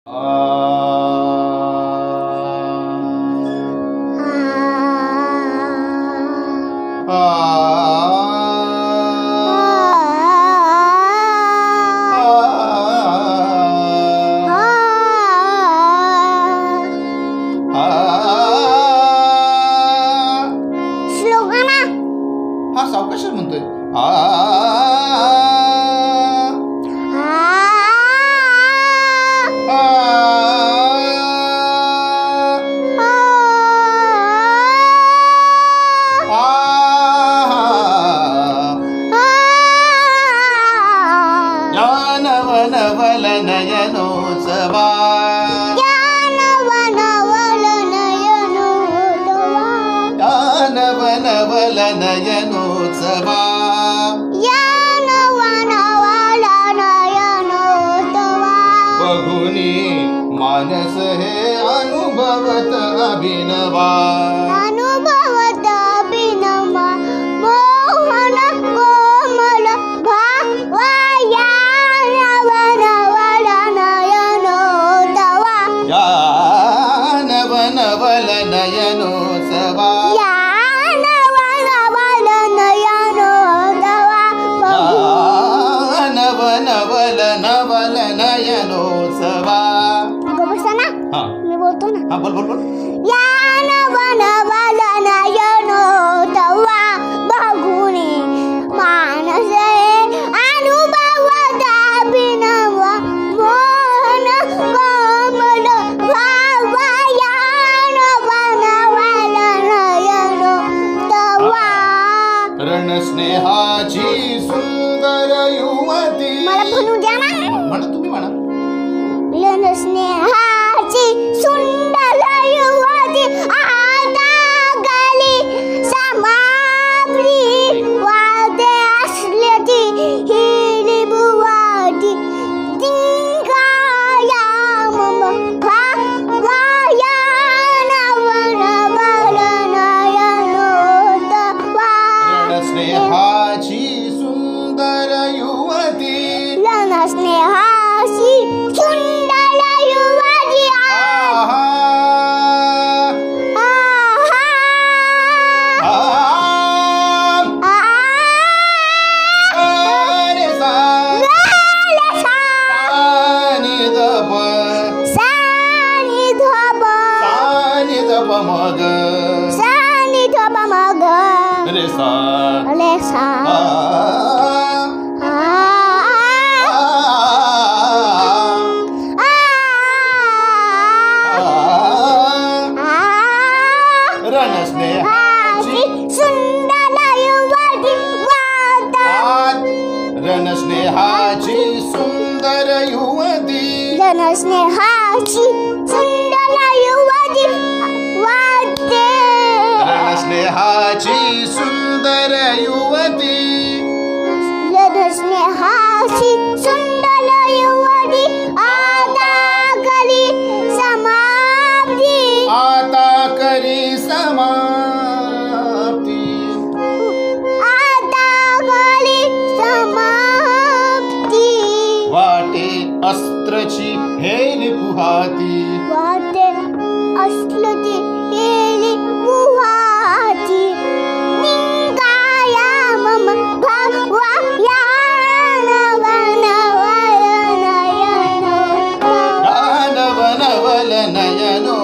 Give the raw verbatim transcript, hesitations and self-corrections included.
हा सावकाश म्हणतोय आ नवल नयनोत्सवा नवल नयनोत्सवा बघुनी मानस हे अनुभवत अभिनवा अनुभवत अभिनवा मोहन कोमल भावया नवल नयनोत्सवा या नवल नयनोत्सवा नवल नवल नयनोत्सवा हाँ मैं बोलता हूँ ना हाँ बोल बोल बोल या नवल नयनोत्सवा बघुनी मानस अनुभवत अभिनवा मोहन कोमल भावया नवल नयनोत्सवा रणस्नेहाची सुंदर युवती मला म्हणू द्या ना म्हणा तुम्ही म्हणा रणस्नेहाची सुंदर युवती आता गली समाप्ती वादे असल्याची हिली बुवाटी तिंगाया मम भावया नवल नयनोत्सवा रणस्नेहाची सुंदर युवती रणस्नेहाची सुंदर युवती आहा रे सा सानी दप सानी धब सानी दप मग सानी धब मग रे सा ले सा रणस्नेहाची सुंदर युवती रणस्नेहाची सुंदर युवती रणस्नेहाची सुंदर युवती वादे रणस्नेहाची सुंदर युवती रणस्नेहाची सुंदर युवती आता करी समाप्ती आता करी समाप्ती आता करी समाप्ती वाटे अस्त्रची हेली पुहाती वाटे असलती हेली पुहाती निंगाया मम भावया नवल नवल नयनो